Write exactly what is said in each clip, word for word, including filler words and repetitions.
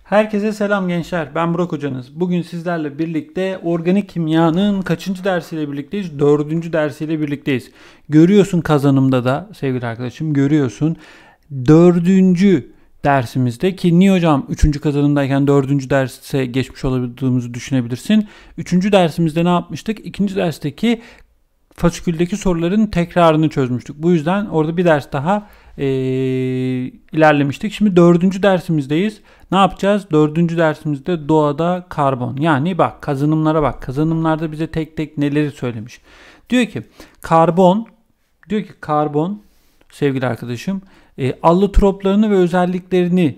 Herkese selam gençler. Ben Burak hocanız. Bugün sizlerle birlikte organik kimyanın kaçıncı dersiyle birlikteyiz? Dördüncü dersiyle birlikteyiz. Görüyorsun kazanımda da sevgili arkadaşım görüyorsun. Dördüncü dersimizde ki niye hocam üçüncü kazanımdayken dördüncü derse geçmiş olabildiğimizi düşünebilirsin. Üçüncü dersimizde ne yapmıştık? İkinci dersteki fasiküldeki soruların tekrarını çözmüştük. Bu yüzden orada bir ders daha e, ilerlemiştik. Şimdi dördüncü dersimizdeyiz. Ne yapacağız? Dördüncü dersimizde doğada karbon. Yani bak kazanımlara bak. Kazanımlarda bize tek tek neleri söylemiş. Diyor ki karbon diyor ki karbon sevgili arkadaşım e, allotroplarını ve özelliklerini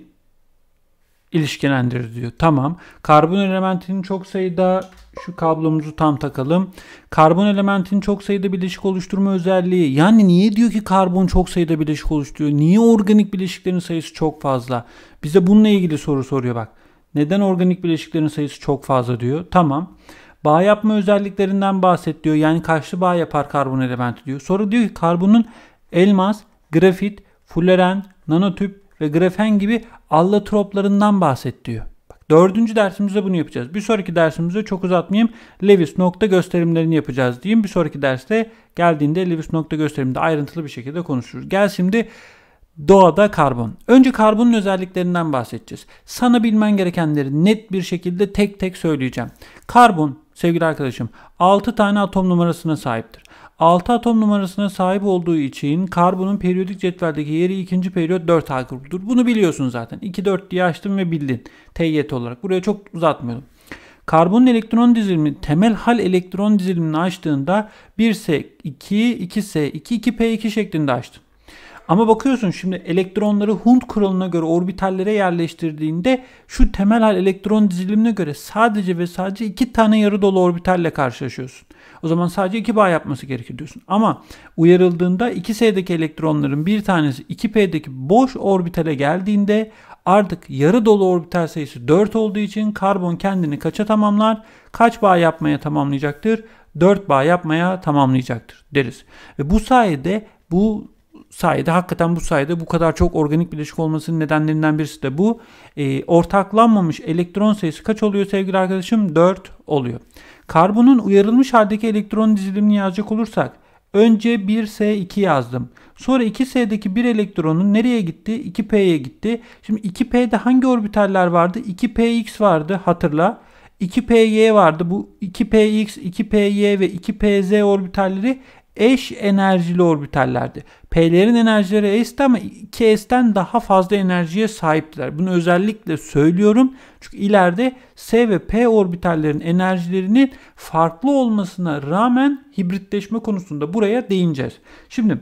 ilişkilendirir diyor. Tamam. Karbon elementinin çok sayıda şu kablomuzu tam takalım. Karbon elementinin çok sayıda bileşik oluşturma özelliği. Yani niye diyor ki karbon çok sayıda bileşik oluşturuyor? Niye organik bileşiklerin sayısı çok fazla? Bize bununla ilgili soru soruyor bak. Neden organik bileşiklerin sayısı çok fazla diyor. Tamam. Bağ yapma özelliklerinden bahset diyor. Yani kaçlı bağ yapar karbon elementi diyor. Sonra diyor ki karbonun elmas, grafit, fuleren, nanotüp ve grafen gibi allotroplarından bahset diyor. Bak, dördüncü dersimizde bunu yapacağız. Bir sonraki dersimizde çok uzatmayayım. Lewis nokta gösterimlerini yapacağız diyeyim. Bir sonraki derste geldiğinde Lewis nokta gösteriminde ayrıntılı bir şekilde konuşuruz. Gel şimdi doğada karbon. Önce karbonun özelliklerinden bahsedeceğiz. Sana bilmen gerekenleri net bir şekilde tek tek söyleyeceğim. Karbon sevgili arkadaşım altı tane atom numarasına sahiptir. altı atom numarasına sahip olduğu için karbonun periyodik cetveldeki yeri ikinci periyot dört A grubudur. Bunu biliyorsun zaten. iki dört diye açtım ve bildin. T Y T olarak. Buraya çok uzatmıyorum. Karbonun elektron dizilimi temel hal elektron dizilimini açtığında bir S iki, iki S iki, iki P iki şeklinde açtın. Ama bakıyorsun şimdi elektronları Hund kuralına göre orbitallere yerleştirdiğinde şu temel hal elektron dizilimine göre sadece ve sadece iki tane yarı dolu orbitalle karşılaşıyorsun. O zaman sadece iki bağ yapması gerekir diyorsun. Ama uyarıldığında iki S'deki elektronların bir tanesi iki P'deki boş orbitale geldiğinde artık yarı dolu orbital sayısı dört olduğu için karbon kendini kaça tamamlar? Kaç bağ yapmaya tamamlayacaktır? dört bağ yapmaya tamamlayacaktır deriz. Ve bu sayede bu sayede hakikaten bu sayede bu kadar çok organik bileşik olmasının nedenlerinden birisi de bu. E, ortaklanmamış elektron sayısı kaç oluyor sevgili arkadaşım? dört oluyor. Karbonun uyarılmış haldeki elektron dizilimini yazacak olursak önce bir S iki yazdım. Sonra iki S'deki bir elektronun nereye gitti? iki P'ye gitti. Şimdi iki P'de hangi orbitaller vardı? iki P X vardı hatırla. iki P Y vardı. Bu iki P X, iki P Y ve iki P Z orbitalleri eş enerjili orbitallerdi. P'lerin enerjileri eşti ama iki S'ten daha fazla enerjiye sahiptiler. Bunu özellikle söylüyorum. Çünkü ileride S ve P orbitallerin enerjilerinin farklı olmasına rağmen hibritleşme konusunda buraya değineceğiz. Şimdi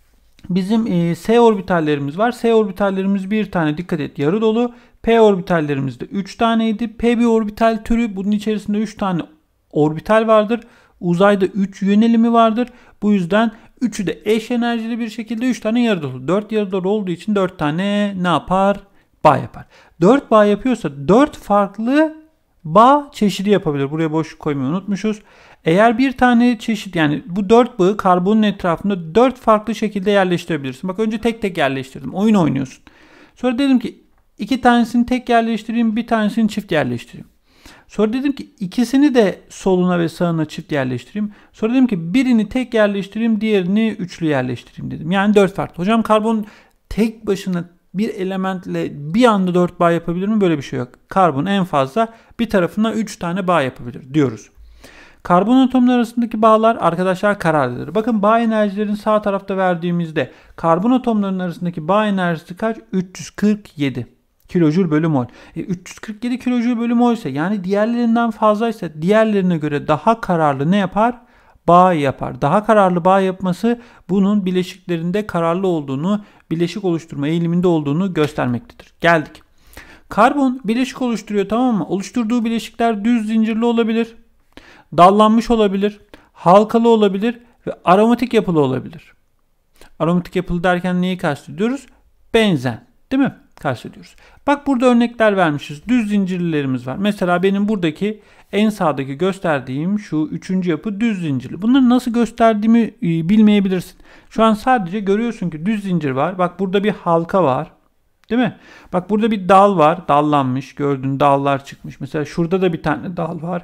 bizim e, S orbitallerimiz var. S orbitallerimiz bir tane dikkat et yarı dolu. P orbitallerimiz de üç taneydi. P bir orbital türü. Bunun içerisinde üç tane orbital vardır. Uzayda üç yönelimi vardır. Bu yüzden üçü de eş enerjili bir şekilde üç tane yarı dolu. dört yarı dolu olduğu için dört tane ne yapar? Bağ yapar. dört bağ yapıyorsa dört farklı bağ çeşidi yapabilir. Buraya boşluk koymayı unutmuşuz. Eğer bir tane çeşit yani bu dört bağı karbonun etrafında dört farklı şekilde yerleştirebilirsin. Bak önce tek tek yerleştirdim. Oyun oynuyorsun. Sonra dedim ki iki tanesini tek yerleştireyim, bir tanesini çift yerleştireyim. Sonra dedim ki ikisini de soluna ve sağına çift yerleştireyim. Sonra dedim ki birini tek yerleştireyim, diğerini üçlü yerleştireyim dedim. Yani dört farklı. Hocam karbon tek başına bir elementle bir anda dört bağ yapabilir mi? Böyle bir şey yok. Karbon en fazla bir tarafına üç tane bağ yapabilir diyoruz. Karbon atomları arasındaki bağlar arkadaşlar kararlıdır. Bakın bağ enerjilerini sağ tarafta verdiğimizde karbon atomlarının arasındaki bağ enerjisi kaç? üç yüz kırk yedi. Kilojül bölü mol. E, üç yüz kırk yedi kilojül bölü mol ise yani diğerlerinden fazlaysa diğerlerine göre daha kararlı ne yapar? Bağ yapar. Daha kararlı bağ yapması bunun bileşiklerinde kararlı olduğunu, bileşik oluşturma eğiliminde olduğunu göstermektedir. Geldik. Karbon bileşik oluşturuyor tamam mı? Oluşturduğu bileşikler düz zincirli olabilir, dallanmış olabilir, halkalı olabilir ve aromatik yapılı olabilir. Aromatik yapılı derken neyi kastediyoruz? Benzen, değil mi? Kastediyoruz. Bak burada örnekler vermişiz. Düz zincirlilerimiz var. Mesela benim buradaki en sağdaki gösterdiğim şu üçüncü yapı düz zincirli. Bunları nasıl gösterdiğimi bilmeyebilirsin. Şu an sadece görüyorsun ki düz zincir var. Bak burada bir halka var. Değil mi? Bak burada bir dal var. Dallanmış. Gördüğün dallar çıkmış. Mesela şurada da bir tane dal var.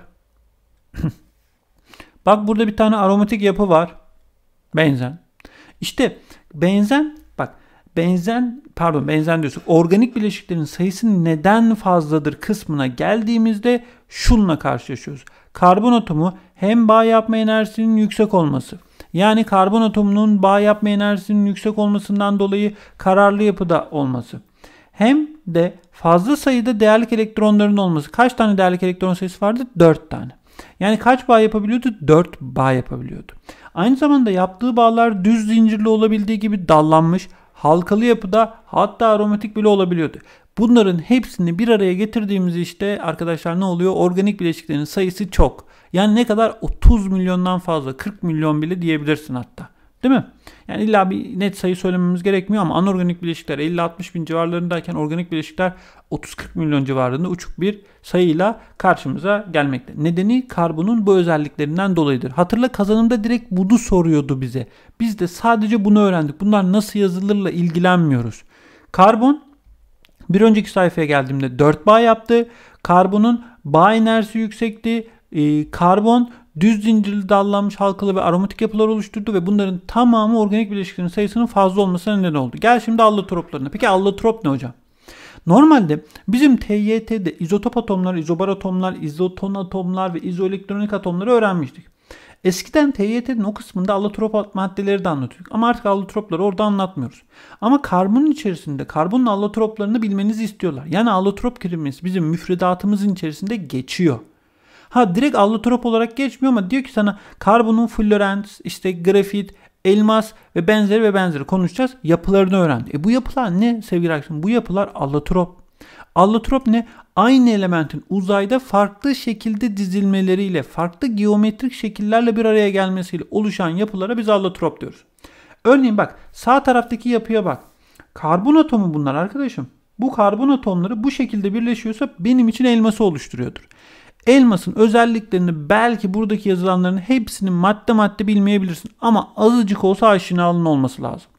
Bak burada bir tane aromatik yapı var. Benzen. İşte benzen bak benzen pardon benzen diyorsun. Organik bileşiklerin sayısı neden fazladır kısmına geldiğimizde şununla karşılaşıyoruz. Karbon atomu hem bağ yapma enerjisinin yüksek olması. Yani karbon atomunun bağ yapma enerjisinin yüksek olmasından dolayı kararlı yapıda olması. Hem de fazla sayıda değerlik elektronların olması. Kaç tane değerlik elektron sayısı vardı? dört tane. Yani kaç bağ yapabiliyordu? dört bağ yapabiliyordu. Aynı zamanda yaptığı bağlar düz zincirli olabildiği gibi dallanmış, halkalı yapıda, hatta aromatik bile olabiliyordu. Bunların hepsini bir araya getirdiğimiz işte arkadaşlar ne oluyor? Organik bileşiklerin sayısı çok. Yani ne kadar? otuz milyondan fazla, kırk milyon bile diyebilirsin hatta. Değil mi? Yani illa bir net sayı söylememiz gerekmiyor ama anorganik bileşikler elli altmış bin civarlarındayken organik bileşikler otuz kırk milyon civarında uçuk bir sayıyla karşımıza gelmekte. Nedeni karbonun bu özelliklerinden dolayıdır. Hatırla kazanımda direkt bunu soruyordu bize. Biz de sadece bunu öğrendik. Bunlar nasıl yazılırla ilgilenmiyoruz. Karbon bir önceki sayfaya geldiğimde dört bağ yaptı. Karbonun bağ enerjisi yüksekti. Ee, karbon düz zincirli dallanmış halkalı ve aromatik yapılar oluşturdu ve bunların tamamı organik bileşiklerin sayısının fazla olmasına neden oldu. Gel şimdi allotroplarına. Peki allotrop ne hocam? Normalde bizim T Y T'de izotop atomlar, izobar atomlar, izoton atomlar ve izoelektronik atomları öğrenmiştik. Eskiden T Y T'nin o kısmında allotrop maddeleri de anlatıyorduk. Ama artık allotropları orada anlatmıyoruz. Ama karbonun içerisinde karbonun allotroplarını bilmenizi istiyorlar. Yani allotrop kelimesi bizim müfredatımızın içerisinde geçiyor. Ha direkt allotrop olarak geçmiyor ama diyor ki sana karbonun florens, işte grafit, elmas ve benzeri ve benzeri konuşacağız. Yapılarını öğrendi. E bu yapılar ne sevgili arkadaşlar? Bu yapılar allotrop. Allotrop ne? Aynı elementin uzayda farklı şekilde dizilmeleriyle, farklı geometrik şekillerle bir araya gelmesiyle oluşan yapılara biz allotrop diyoruz. Örneğin bak sağ taraftaki yapıya bak. Karbon atomu bunlar arkadaşım. Bu karbon atomları bu şekilde birleşiyorsa benim için elması oluşturuyordur. Elmasın özelliklerini belki buradaki yazılanların hepsini madde madde bilmeyebilirsin. Ama azıcık olsa aşinalığın olması lazım.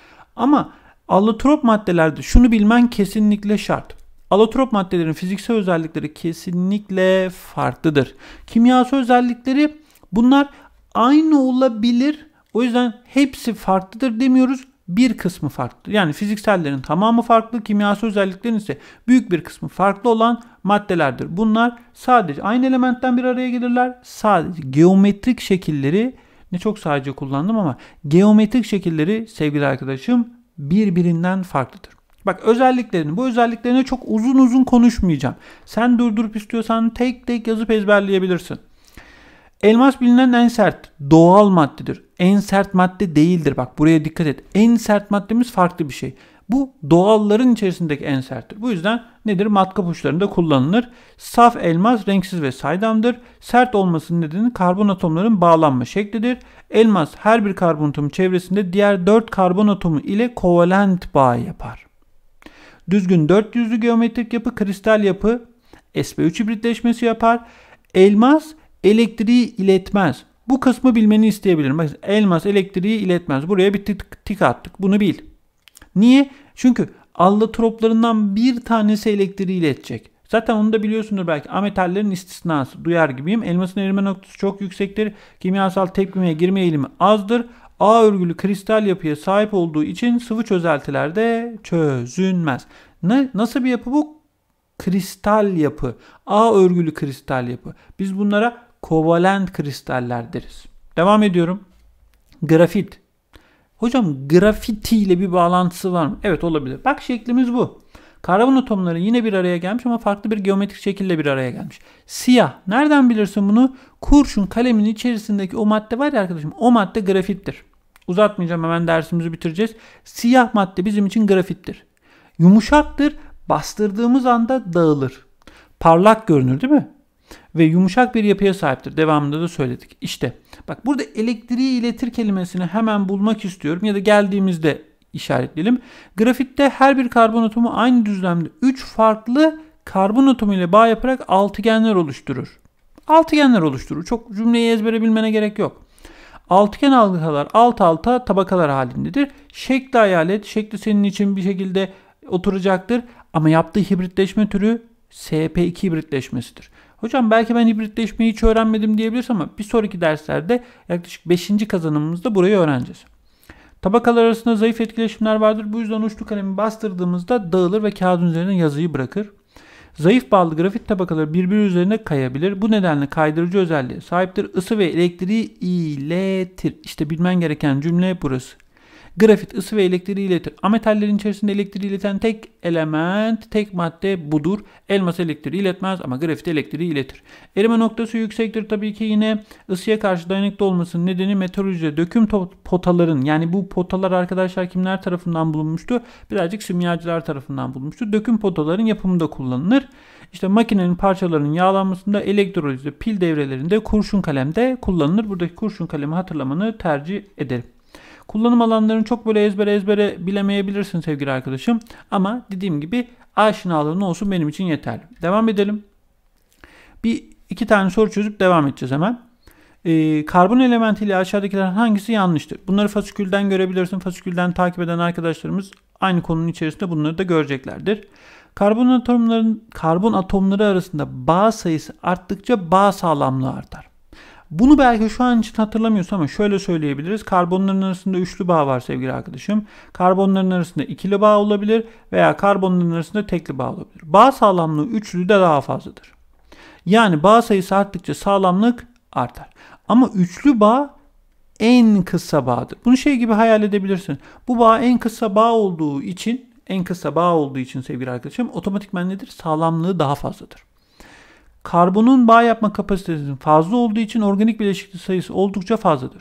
Ama allotrop maddelerde şunu bilmen kesinlikle şart. Allotrop maddelerin fiziksel özellikleri kesinlikle farklıdır. Kimyasal özellikleri bunlar aynı olabilir. O yüzden hepsi farklıdır demiyoruz. Bir kısmı farklı. Yani fiziksellerin tamamı farklı. Kimyasal özelliklerin ise büyük bir kısmı farklı olan maddelerdir. Bunlar sadece aynı elementten bir araya gelirler. Sadece geometrik şekilleri ne çok sadece kullandım ama geometrik şekilleri sevgili arkadaşım birbirinden farklıdır. Bak özelliklerini, bu özelliklerine çok uzun uzun konuşmayacağım. Sen durdurup istiyorsan tek tek yazıp ezberleyebilirsin. Elmas bilinen en sert doğal maddedir. En sert madde değildir. Bak buraya dikkat et. En sert maddemiz farklı bir şey. Bu doğalların içerisindeki en serttir. Bu yüzden nedir? Matkap uçlarında kullanılır. Saf elmas renksiz ve saydamdır. Sert olmasının nedeni karbon atomların bağlanma şeklidir. Elmas her bir karbon atomu çevresinde diğer dört karbon atomu ile kovalent bağ yapar. Düzgün dört yüzlü geometrik yapı kristal yapı S p üç hibritleşmesi yapar. Elmas elektriği iletmez. Bu kısmı bilmeni isteyebilirim. Bakın elmas elektriği iletmez. Buraya bir tık, tik attık. Bunu bil. Niye? Çünkü allotroplarından bir tanesi elektriği iletecek. Zaten onu da biliyorsundur belki. Ametallerin istisnası. Duyar gibiyim. Elmasın erime noktası çok yüksektir. Kimyasal tepkimeye girme eğilimi azdır. A örgülü kristal yapıya sahip olduğu için sıvı çözeltilerde çözünmez. Ne, nasıl bir yapı bu? Kristal yapı. A örgülü kristal yapı. Biz bunlara kovalent kristaller deriz. Devam ediyorum. Grafit. Hocam grafiti ile bir bağlantısı var mı? Evet olabilir. Bak şeklimiz bu. Karbon atomları yine bir araya gelmiş ama farklı bir geometrik şekilde bir araya gelmiş. Siyah. Nereden bilirsin bunu? Kurşun kalemin içerisindeki o madde var ya arkadaşım. O madde grafittir. Uzatmayacağım, hemen dersimizi bitireceğiz. Siyah madde bizim için grafittir. Yumuşaktır. Bastırdığımız anda dağılır. Parlak görünür değil mi? Ve yumuşak bir yapıya sahiptir. Devamında da söyledik. İşte bak burada elektriği iletir kelimesini hemen bulmak istiyorum ya da geldiğimizde işaretleyelim. Grafitte her bir karbon atomu aynı düzlemde üç farklı karbon atomu ile bağ yaparak altıgenler oluşturur. Altıgenler oluşturur. Çok cümleyi ezbere bilmene gerek yok. Altıgen halkalar alt alta tabakalar halindedir. Şekli hayal et. Şekli senin için bir şekilde oturacaktır. Ama yaptığı hibritleşme türü S P iki hibritleşmesidir. Hocam belki ben hibritleşmeyi hiç öğrenmedim diyebilirsin ama bir sonraki derslerde yaklaşık beşinci kazanımımızda burayı öğreneceğiz. Tabakalar arasında zayıf etkileşimler vardır. Bu yüzden uçlu kalemi bastırdığımızda dağılır ve kağıdın üzerine yazıyı bırakır. Zayıf bağlı grafit tabakaları birbiri üzerine kayabilir. Bu nedenle kaydırıcı özelliğe sahiptir. Isı ve elektriği iletir. İşte bilmen gereken cümle burası. Grafit ısı ve elektriği iletir. Ametallerin içerisinde elektriği ileten tek element, tek madde budur. Elmas elektriği iletmez ama grafit elektriği iletir. Erime noktası yüksektir. Tabii ki yine ısıya karşı dayanıklı olmasının nedeni metalurjide döküm potaların, yani bu potalar arkadaşlar kimler tarafından bulunmuştu? Birazcık simyacılar tarafından bulunmuştu. Döküm potaların yapımında kullanılır. İşte makinenin parçalarının yağlanmasında, elektrolizde, pil devrelerinde, kurşun kalemde kullanılır. Buradaki kurşun kalemi hatırlamanı tercih ederim. Kullanım alanlarını çok böyle ezbere ezbere bilemeyebilirsin sevgili arkadaşım. Ama dediğim gibi aşinalığın olsun benim için yeterli. Devam edelim. Bir iki tane soru çözüp devam edeceğiz hemen. Ee, karbon elementiyle aşağıdakilerden hangisi yanlıştır? Bunları fasikülden görebilirsin. Fasikülden takip eden arkadaşlarımız aynı konunun içerisinde bunları da göreceklerdir. Karbon atomların karbon atomları arasında bağ sayısı arttıkça bağ sağlamlığı artar. Bunu belki şu an için hatırlamıyorsun ama şöyle söyleyebiliriz. Karbonların arasında üçlü bağ var sevgili arkadaşım. Karbonların arasında ikili bağ olabilir veya karbonların arasında tekli bağ olabilir. Bağ sağlamlığı üçlü de daha fazladır. Yani bağ sayısı arttıkça sağlamlık artar. Ama üçlü bağ en kısa bağdır. Bunu şey gibi hayal edebilirsin. Bu bağ en kısa bağ olduğu için, en kısa bağ olduğu için sevgili arkadaşım otomatikman nedir? Sağlamlığı daha fazladır. Karbonun bağ yapma kapasitesinin fazla olduğu için organik bileşikli sayısı oldukça fazladır.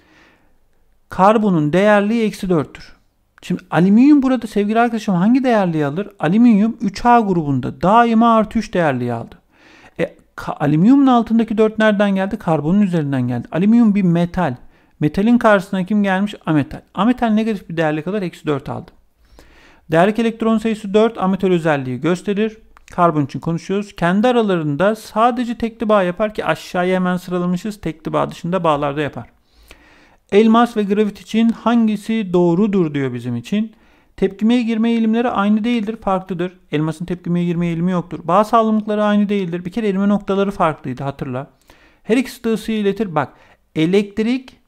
Karbonun değerliği eksi dörttür. Şimdi alüminyum burada sevgili arkadaşım hangi değerliği alır? Alüminyum üç A grubunda daima artı üç değerliği aldı. E, alüminyumun altındaki dört nereden geldi? Karbonun üzerinden geldi. Alüminyum bir metal. Metalin karşısına kim gelmiş? Ametal. Ametal negatif bir değerlik alır, eksi dört aldı. Değerlik elektron sayısı dört ametal özelliği gösterir. Karbon için konuşuyoruz. Kendi aralarında sadece tekli bağ yapar ki aşağıya hemen sıralamışız. Tekli bağ dışında bağlarda yapar. Elmas ve grafit için hangisi doğrudur diyor bizim için. Tepkimeye girme eğilimleri aynı değildir, farklıdır. Elmasın tepkimeye girme eğilimi yoktur. Bağ sağlamlıkları aynı değildir. Bir kere erime noktaları farklıydı, hatırla. Her ikisi de ısıyı iletir. Bak, elektrik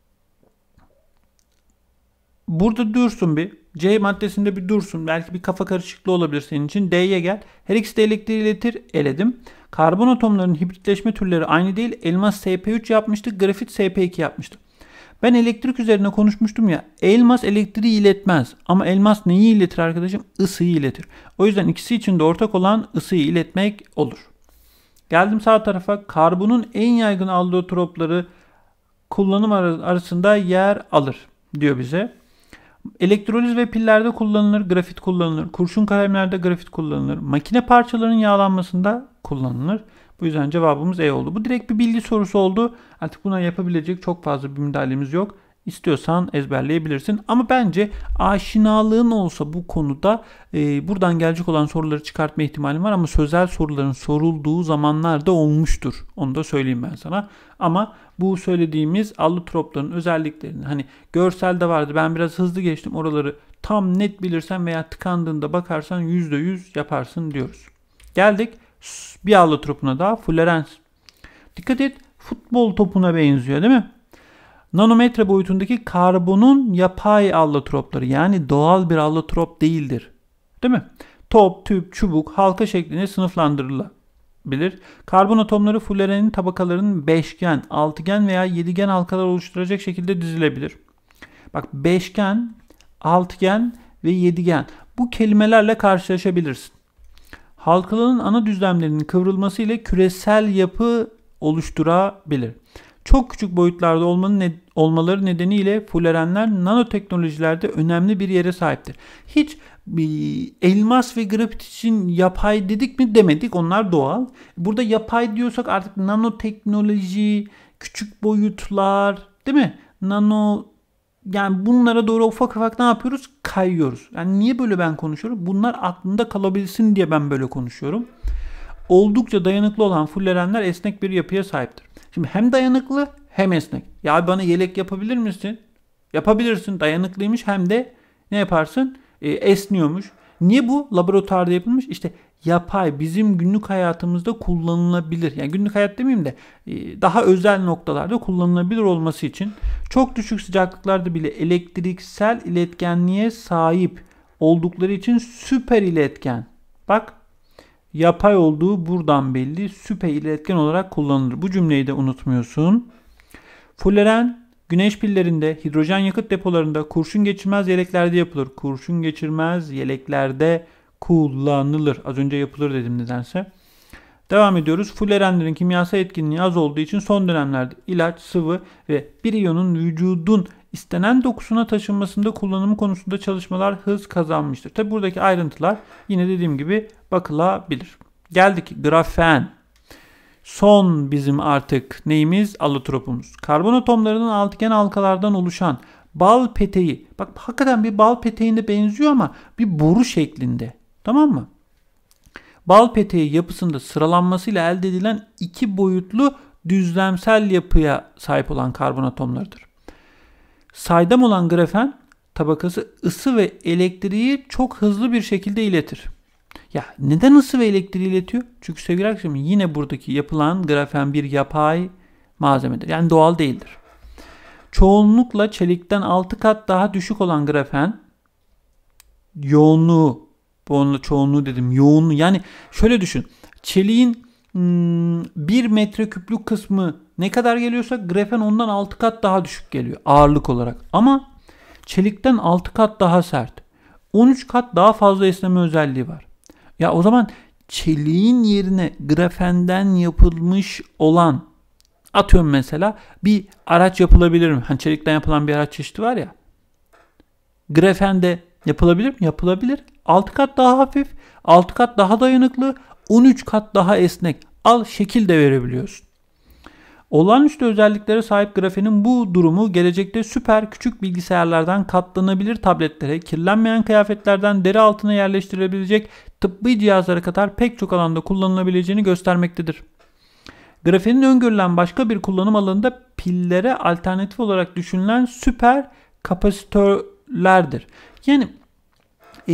burada dursun bir. C maddesinde bir dursun. Belki bir kafa karışıklığı olabilir senin için. D'ye gel. Her ikisi de elektriği iletir. Eledim. Karbon atomlarının hibritleşme türleri aynı değil. Elmas S P üç yapmıştı. Grafit S P iki yapmıştı. Ben elektrik üzerine konuşmuştum ya. Elmas elektriği iletmez. Ama elmas neyi iletir arkadaşım? Isıyı iletir. O yüzden ikisi için de ortak olan ısıyı iletmek olur. Geldim sağ tarafa. Karbonun en yaygın allotropları kullanım arasında yer alır diyor bize. Elektroliz ve pillerde kullanılır, grafit kullanılır. Kurşun kalemlerde grafit kullanılır. Makine parçalarının yağlanmasında kullanılır. Bu yüzden cevabımız E oldu. Bu direkt bir bilgi sorusu oldu. Artık buna yapabilecek çok fazla bir müdahalemiz yok. İstiyorsan ezberleyebilirsin. Ama bence aşinalığın olsa bu konuda e, buradan gelecek olan soruları çıkartma ihtimalim var. Ama sözel soruların sorulduğu zamanlar da olmuştur. Onu da söyleyeyim ben sana. Ama bu söylediğimiz allotropların özelliklerini hani görselde vardı. Ben biraz hızlı geçtim. Oraları tam net bilirsen veya tıkandığında bakarsan yüzde yüz yaparsın diyoruz. Geldik bir allotropuna daha. Fullerens. Dikkat et, futbol topuna benziyor değil mi? Nanometre boyutundaki karbonun yapay allotropları, yani doğal bir allotrop değildir. Değil mi? Top, tüp, çubuk, halka şeklinde sınıflandırılabilir. Karbon atomları fullerenin tabakalarının beşgen, altıgen veya yedigen halkalar oluşturacak şekilde dizilebilir. Bak, beşgen, altıgen ve yedigen. Bu kelimelerle karşılaşabilirsin. Halkaların ana düzlemlerinin kıvrılması ile küresel yapı oluşturabilir. Çok küçük boyutlarda olmanın ne, olmaları nedeniyle fullerenler nanoteknolojilerde önemli bir yere sahiptir. Hiç e, elmas ve grafit için yapay dedik mi demedik, onlar doğal. Burada yapay diyorsak artık nanoteknoloji, küçük boyutlar, değil mi? Nano, yani bunlara doğru ufak ufak ne yapıyoruz? Kayıyoruz. Yani niye böyle ben konuşuyorum? Bunlar aklında kalabilsin diye ben böyle konuşuyorum. Oldukça dayanıklı olan fullerenler esnek bir yapıya sahiptir. Şimdi hem dayanıklı hem esnek. Ya bana yelek yapabilir misin? Yapabilirsin. Dayanıklıymış, hem de ne yaparsın? E, esniyormuş. Niye bu laboratuvarda yapılmış? İşte yapay, bizim günlük hayatımızda kullanılabilir. Yani günlük hayat demeyeyim de daha özel noktalarda kullanılabilir olması için çok düşük sıcaklıklarda bile elektriksel iletkenliğe sahip oldukları için süper iletken. Bak, yapay olduğu buradan belli. Süper iletken olarak kullanılır. Bu cümleyi de unutmuyorsun. Fulleren güneş pillerinde, hidrojen yakıt depolarında, kurşun geçirmez yeleklerde yapılır. Kurşun geçirmez yeleklerde kullanılır. Az önce yapılır dedim nedense. Devam ediyoruz. Fullerenlerin kimyasal etkinliği az olduğu için son dönemlerde ilaç, sıvı ve bir iyonun vücudun istenen dokusuna taşınmasında kullanımı konusunda çalışmalar hız kazanmıştır. Tabi buradaki ayrıntılar yine dediğim gibi bakılabilir. Geldik grafen. Son bizim artık neyimiz? Allotropumuz. Karbon atomlarının altıgen halkalardan oluşan bal peteği. Bak hakikaten bir bal peteğine benziyor ama bir boru şeklinde. Tamam mı? Bal peteği yapısında sıralanmasıyla elde edilen iki boyutlu düzlemsel yapıya sahip olan karbon atomlarıdır. Saydam olan grafen tabakası ısı ve elektriği çok hızlı bir şekilde iletir. Ya neden ısı ve elektriği iletiyor? Çünkü sevgili arkadaşlarım yine buradaki yapılan grafen bir yapay malzemedir. Yani doğal değildir. Çoğunlukla çelikten altı kat daha düşük olan grafen yoğunluğu, bu çoğunluğu dedim yoğunluğu, yani şöyle düşün. Çeliğin hmm, bir metreküplük kısmı ne kadar geliyorsa grafen ondan altı kat daha düşük geliyor ağırlık olarak. Ama çelikten altı kat daha sert. on üç kat daha fazla esneme özelliği var. Ya o zaman çeliğin yerine grafenden yapılmış olan, atıyorum mesela bir araç yapılabilir mi? Hani çelikten yapılan bir araç çeşidi var ya. Grafende yapılabilir mi? Yapılabilir. altı kat daha hafif, altı kat daha dayanıklı, on üç kat daha esnek. Al şekil de verebiliyorsun. Olağanüstü özelliklere sahip grafenin bu durumu gelecekte süper küçük bilgisayarlardan katlanabilir tabletlere, kirlenmeyen kıyafetlerden deri altına yerleştirilebilecek tıbbi cihazlara kadar pek çok alanda kullanılabileceğini göstermektedir. Grafenin öngörülen başka bir kullanım alanında pillere alternatif olarak düşünülen süper kapasitörlerdir. Yani e,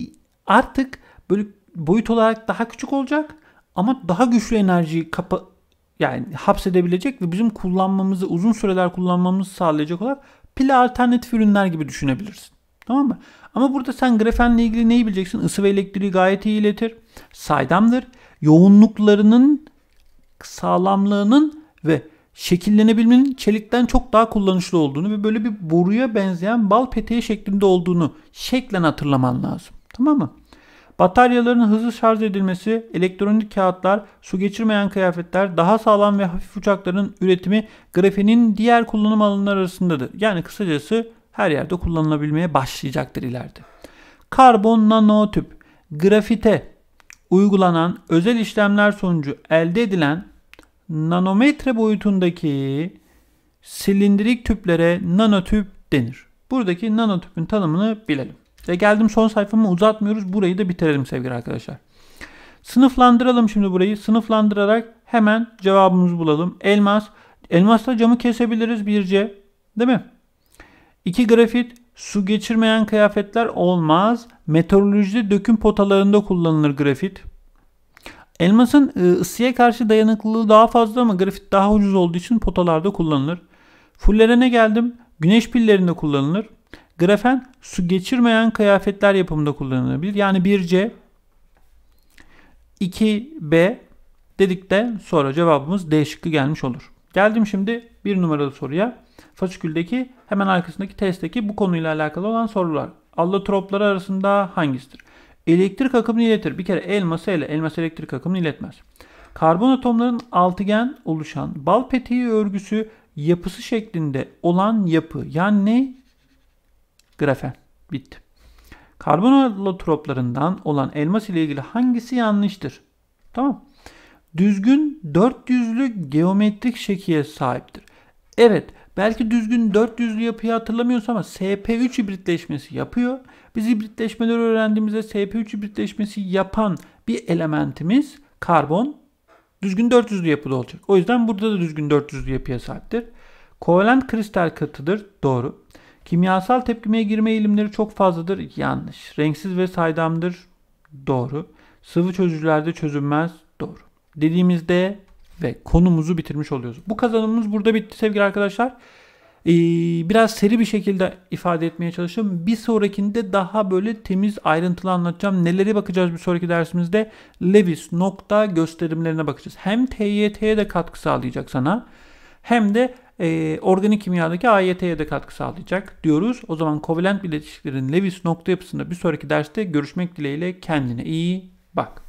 artık böyle boyut olarak daha küçük olacak ama daha güçlü enerjiyi kapa yani hapsedebilecek ve bizim kullanmamızı, uzun süreler kullanmamızı sağlayacak olarak pile alternatif ürünler gibi düşünebilirsin. Tamam mı? Ama burada sen grafenle ilgili neyi bileceksin? Isı ve elektriği gayet iyi iletir. Saydamdır. Yoğunluklarının sağlamlığının ve şekillenebilmenin çelikten çok daha kullanışlı olduğunu ve böyle bir boruya benzeyen bal peteği şeklinde olduğunu şeklen hatırlaman lazım. Tamam mı? Bataryaların hızlı şarj edilmesi, elektronik kağıtlar, su geçirmeyen kıyafetler, daha sağlam ve hafif uçakların üretimi grafenin diğer kullanım alanları arasındadır. Yani kısacası her yerde kullanılabilmeye başlayacaktır ileride. Karbon nanotüp, grafite uygulanan özel işlemler sonucu elde edilen nanometre boyutundaki silindirik tüplere nanotüp denir. Buradaki nanotüpün tanımını bilelim. Ve geldim son sayfamı, uzatmıyoruz. Burayı da bitirelim sevgili arkadaşlar. Sınıflandıralım şimdi burayı. Sınıflandırarak hemen cevabımızı bulalım. Elmas. Elmasla camı kesebiliriz bir C. Değil mi? iki grafit. Su geçirmeyen kıyafetler olmaz. Meteorolojide döküm potalarında kullanılır grafit. Elmasın ısıya karşı dayanıklılığı daha fazla ama grafit daha ucuz olduğu için potalarda kullanılır. Fullerene geldim. Güneş pillerinde kullanılır. Grafen su geçirmeyen kıyafetler yapımında kullanılabilir. Yani bir C, iki B dedikten sonra cevabımız D şıkkı gelmiş olur. Geldim şimdi bir numaralı soruya. Fasiküldeki hemen arkasındaki testteki bu konuyla alakalı olan sorular. Allotropları arasında hangisidir? Elektrik akımını iletir. Bir kere elması ele. Elmas elektrik akımını iletmez. Karbon atomların altıgen oluşan bal peteği örgüsü yapısı şeklinde olan yapı. Yani ne? Grafen. Bitti. Karbon allotroplarından olan elmas ile ilgili hangisi yanlıştır? Tamam. Düzgün dört yüzlü geometrik şekile sahiptir. Evet. Belki düzgün dört yüzlü yapıyı hatırlamıyorsun ama S P üç hibritleşmesi yapıyor. Biz hibritleşmeleri öğrendiğimizde S P üç hibritleşmesi yapan bir elementimiz karbon düzgün dört yüzlü yapıda olacak. O yüzden burada da düzgün dört yüzlü yapıya sahiptir. Kovalent kristal katıdır. Doğru. Kimyasal tepkimeye girme eğilimleri çok fazladır. Yanlış. Renksiz ve saydamdır. Doğru. Sıvı çözücülerde çözünmez. Doğru. Dediğimizde ve konumuzu bitirmiş oluyoruz. Bu kazanımımız burada bitti sevgili arkadaşlar. Ee, biraz seri bir şekilde ifade etmeye çalışıyorum. Bir sonrakinde daha böyle temiz ayrıntılı anlatacağım. Nelere bakacağız bir sonraki dersimizde? Lewis nokta gösterimlerine bakacağız. Hem T Y T'ye de katkı sağlayacak sana. Hem de e, organik kimyadaki A Y T'ye de katkı sağlayacak diyoruz. O zaman kovalent bileşiklerin Lewis nokta yapısında bir sonraki derste görüşmek dileğiyle, kendine iyi bak.